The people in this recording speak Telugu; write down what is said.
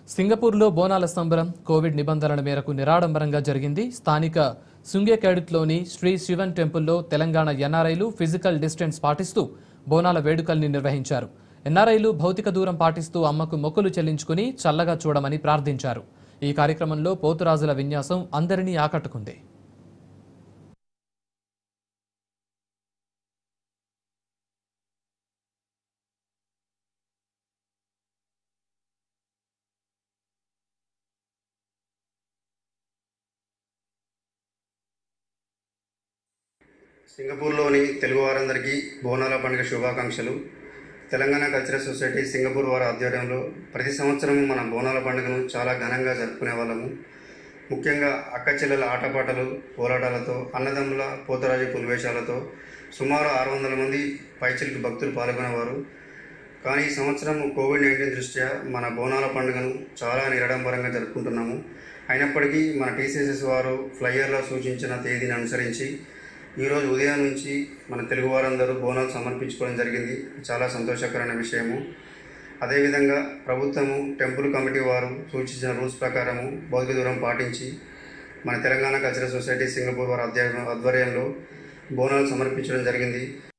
సింగపూర్లో బోనాల సంబరం కోవిడ్ నిబంధనల మేరకు నిరాడంబరంగా జరిగింది. స్థానిక సుంగేకేడిట్లోని శ్రీ శివన్ టెంపుల్లో తెలంగాణ ఎన్ఆర్ఐలు ఫిజికల్ డిస్టెన్స్ పాటిస్తూ బోనాల వేడుకల్ని నిర్వహించారు. ఎన్ఆర్ఐలు భౌతిక దూరం పాటిస్తూ అమ్మకు మొక్కులు చెల్లించుకుని చల్లగా చూడమని ప్రార్థించారు. ఈ కార్యక్రమంలో పోతురాజుల విన్యాసం అందరినీ ఆకట్టుకుంది. సింగపూర్లోని తెలుగు వారందరికీ బోనాల పండుగ శుభాకాంక్షలు. తెలంగాణ కల్చరల్ సొసైటీ సింగపూర్ వారి ఆధ్వర్యంలో ప్రతి సంవత్సరం మన బోనాల పండుగను చాలా ఘనంగా జరుపుకునే వాళ్ళము. ముఖ్యంగా అక్క చెల్లెల ఆటపాటలు, పోరాటాలతో, అన్నదమ్ముల పోతరాజు పులివేషాలతో సుమారు 600 మంది పైచిలకు భక్తులు పాల్గొనేవారు. కానీ ఈ సంవత్సరం కోవిడ్-19 దృష్ట్యా మన బోనాల పండుగను చాలా నిరాడంబరంగా జరుపుకుంటున్నాము. అయినప్పటికీ మన టీసీఎస్ వారు ఫ్లైయర్లో సూచించిన తేదీని అనుసరించి ఈరోజు ఉదయం నుంచి మన తెలుగు వారందరూ బోనాలు సమర్పించుకోవడం జరిగింది. చాలా సంతోషకరమైన విషయము. అదేవిధంగా ప్రభుత్వము, టెంపుల్ కమిటీ వారు సూచించిన రూల్స్ ప్రకారము భౌతిక దూరం పాటించి మన తెలంగాణ కల్చరల్ సొసైటీ సింగపూర్ వారి ఆధ్వర్యంలో బోనాలు సమర్పించడం జరిగింది.